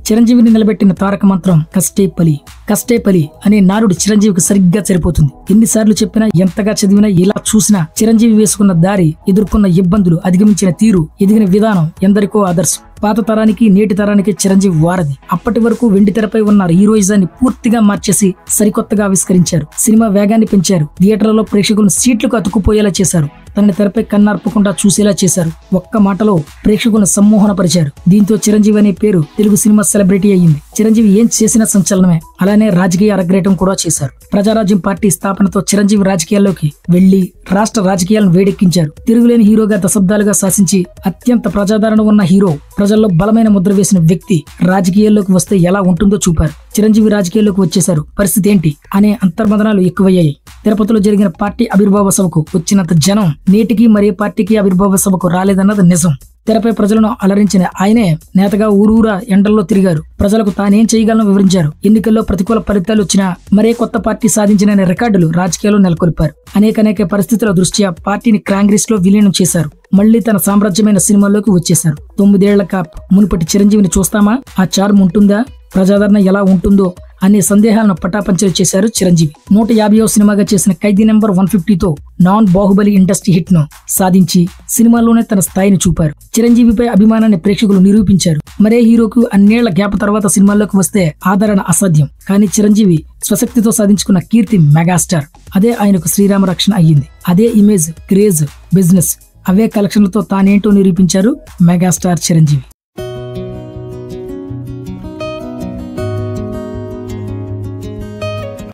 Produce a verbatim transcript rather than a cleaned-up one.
చిరంజీవిని నిలబెట్టిన తారక మంత్రం కష్టే పలి. కష్టే పలి అనే నారుడు చిరంజీవికి సరిగ్గా సరిపోతుంది. ఎన్నిసార్లు చెప్పినా, ఎంతగా చదివినా, ఎలా చూసినా చిరంజీవి వేసుకున్న దారి, ఎదుర్కొన్న ఇబ్బందులు, అధిగమించిన తీరు, ఎదిగిన విధానం ఎందరికో ఆదర్శం. పాత తరానికి నేటి తరానికి చిరంజీవి వారధి. అప్పటి వరకు వెండి తెరపై ఉన్న హీరోయిజాన్ని పూర్తిగా మార్చేసి సరికొత్తగా ఆవిష్కరించారు. సినిమా వేగాన్ని పెంచారు. థియేటర్లలో ప్రేక్షకులను సీట్లకు అతుక్కుపోయేలా చేశారు. తనని తెరపై కన్నార్పకుండా చూసేలా చేశారు. ఒక్క మాటలో ప్రేక్షకులను సమ్మోహనపరిచారు. దీంతో చిరంజీవి అనే పేరు తెలుగు సినిమా సెలబ్రిటీ అయ్యింది. చిరంజీవి ఏం చేసినా సంచలనమే. అలానే రాజకీయ అరగ్రేటం కూడా చేశారు. ప్రజారాజ్యం పార్టీ స్థాపనతో చిరంజీవి రాజకీయాల్లోకి వెళ్లి రాష్ట్ర రాజకీయాలను వేడెక్కించారు. తిరుగులేని హీరోగా దశాబ్దాలుగా శాసించి అత్యంత ప్రజాదరణ ఉన్న హీరో, ప్రజల్లో బలమైన ముద్ర వేసిన వ్యక్తి రాజకీయాల్లోకి వస్తే ఎలా ఉంటుందో చూపారు. చిరంజీవి రాజకీయాల్లోకి వచ్చేశారు. పరిస్థితి ఏంటి అనే అంతర్మదనాలు ఎక్కువయ్యాయి. తిరుపతిలో జరిగిన పార్టీ ఆవిర్భావ సభకు వచ్చినంత జనం నేటికి మరే పార్టీకి ఆవిర్భావ సభకు రాలేదన్నది నిజం. తెరపై ప్రజలను అలరించిన ఆయనే నేతగా ఊరూరా ఎండల్లో తిరిగారు. ప్రజలకు తానేం చేయగలనో వివరించారు. ఎన్నికల్లో ప్రతికూల ఫలితాలు వచ్చినా మరే కొత్త పార్టీ సాధించిన రికార్డులు రాజకీయాల్లో నెలకొల్పారు. అనేక అనేక పరిస్థితుల దృష్ట్యా పార్టీని కాంగ్రెస్ లో విలీనం చేశారు. మళ్లీ తన సామ్రాజ్యమైన సినిమాల్లోకి వచ్చేశారు. తొమ్మిదేళ్ల కాప్ మునుపటి చిరంజీవిని చూస్తామా? ఆ చార్మ్ ఉంటుందా? ప్రజాదరణ ఎలా ఉంటుందో అనే సందేహాలను పటాపంచలు చేశారు చిరంజీవి. నూట యాభైవ సినిమాగా చేసిన ఖైదీ నెంబర్ వన్ ఫిఫ్టీతో నాన్ బాహుబలి ఇండస్ట్రీ హిట్ ను సాధించి సినిమాలోనే తన స్థాయిని చూపారు. చిరంజీవిపై అభిమానాన్ని ప్రేక్షకులు నిరూపించారు. మరే హీరోకు అన్నేళ్ల గ్యాప్ తర్వాత సినిమాల్లోకి వస్తే ఆదరణ అసాధ్యం. కానీ చిరంజీవి స్వశక్తితో సాధించుకున్న కీర్తి మెగాస్టార్. అదే ఆయనకు శ్రీరామ రక్షణ అయ్యింది. అదే ఇమేజ్, క్రేజ్, బిజినెస్, అవే కలెక్షన్లతో తానేంటో నిరూపించారు మెగాస్టార్ చిరంజీవి.